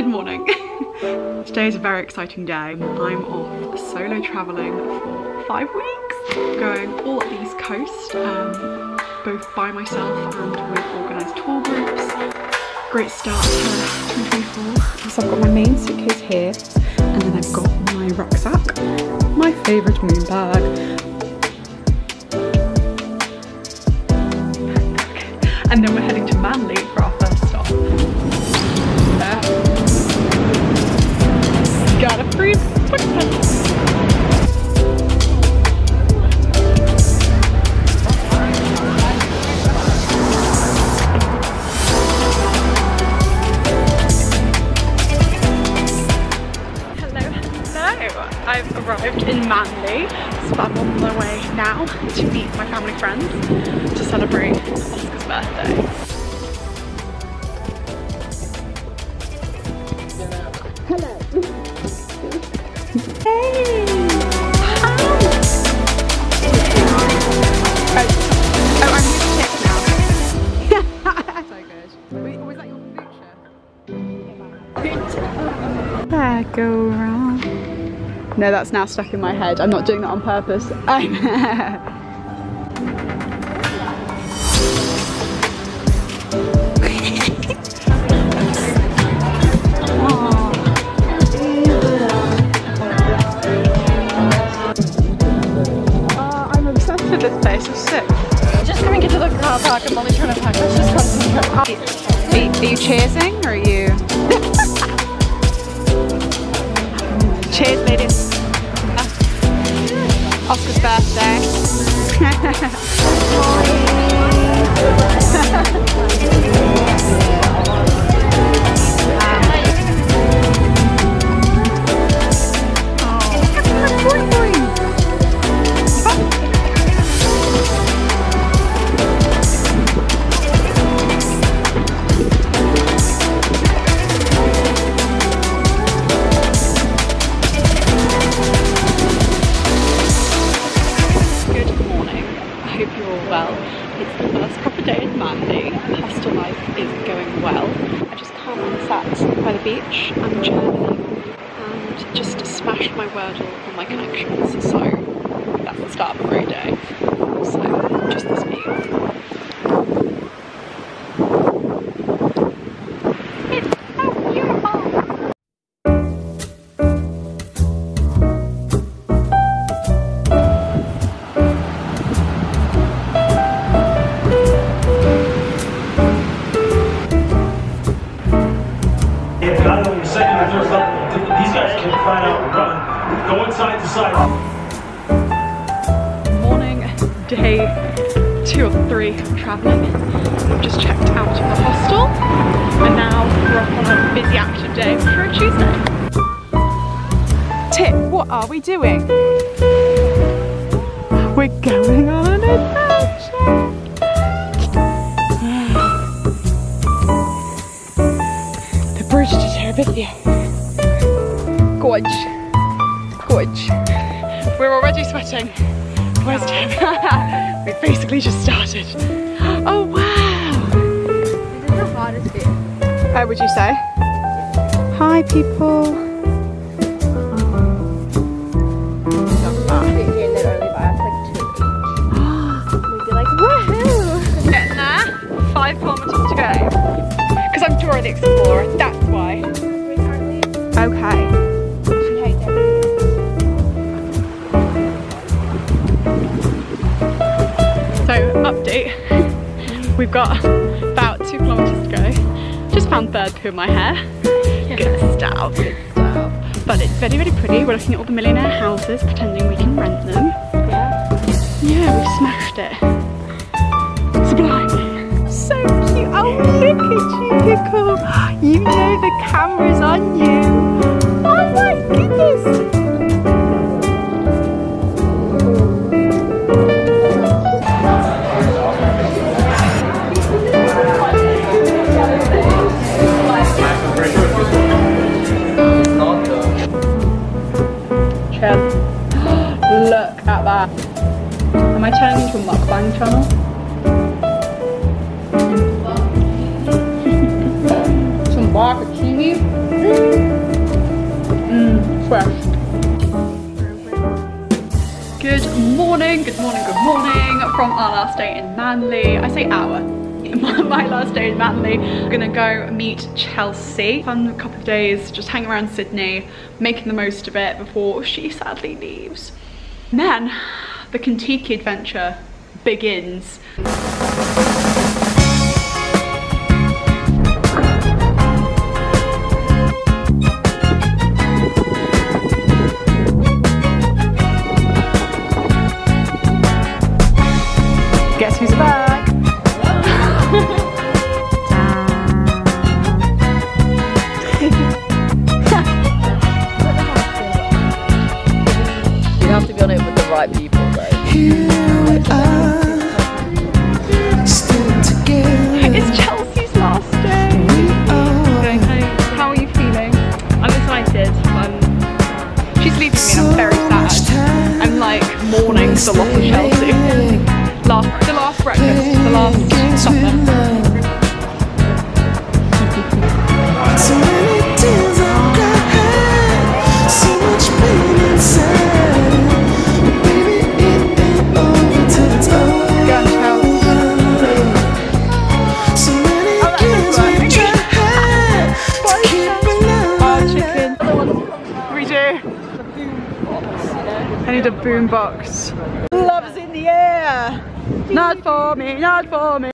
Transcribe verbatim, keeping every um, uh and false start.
Good morning. Today is a very exciting day. I'm off solo travelling for five weeks, going all up the East Coast, um, both by myself and with organised tour groups. Great start to twenty twenty-four. So I've got my main suitcase here, and then I've got my rucksack, my favourite moon bag, and then we're heading to Manly for our first stop. Uh, gotta freeze. Hello, hello. I've arrived in Manly, so I'm on my way now to meet my family friends to celebrate Oscar's birthday. Hello. Hey! Hi! Oh, oh, I'm new to tech now. So good. Wait, was that your future? Back around. No, that's now stuck in my head. I'm not doing that on purpose. I'm this place is sick. Just coming into the car park, I'm only trying to pack. Let's just concentrate. Are you, are you cheersing or are you? Cheers, ladies. Uh, Oscar's birthday. Well, it's the first proper day in Manly. Hostel life is going well. I just come and sat by the beach and journaling and just smashed my Wordle on my connections. So that's the start of a great day. So just this view. It's so beautiful. These guys can cry out and run. Go inside to side. Morning, day two or three of travelling. We've just checked out of the hostel and now we're off on a busy active day for a Tuesday. Tip, what are we doing? We're going on an adventure. The bridge to Terabithia. Gorge. Gorge. We're already sweating. Where's Tim? We've basically just started. Oh wow! This is the hardest bit. Oh, would you say? Hi people. Woohoo! Getting there. Five kilometres to go. Because I'm Dora the Explorer, that's why. Okay. So, update, we've got about two kilometres to go. Just found third poo in my hair. Good stuff, good stuff. But it's very, very pretty. We're looking at all the millionaire houses, pretending we can rent them. Yeah. Yeah, we smashed it. Sublime. So cute. Oh, look at you, Pickle. You know the camera's on you. Oh my goodness. Look at that. Am I turning into a mukbang channel? Some barbecue. Mm. fresh. Good morning, good morning, good morning from our last day in Manly. I say our. My last day in Manly. I'm gonna go meet Chelsea. Fun couple of days, just hang around Sydney, making the most of it before she sadly leaves. And then the Kentucky adventure begins. Guess who's back? You have to be on it with the right people, though. Here we are, still together. It's Chelsea's last day. Going home. How are you feeling? I'm excited. I'm, she's leaving me and I'm very sad. I'm like mourning the loss of Chelsea. Last, the last breakfast, the last supper. So many tears I've cried, so much pain inside. Baby, it ain't over till it's over. So many years we've tried to keep alive. Oh, chicken. We do. I need a boom box. Love is in the air. Not for me, not for me.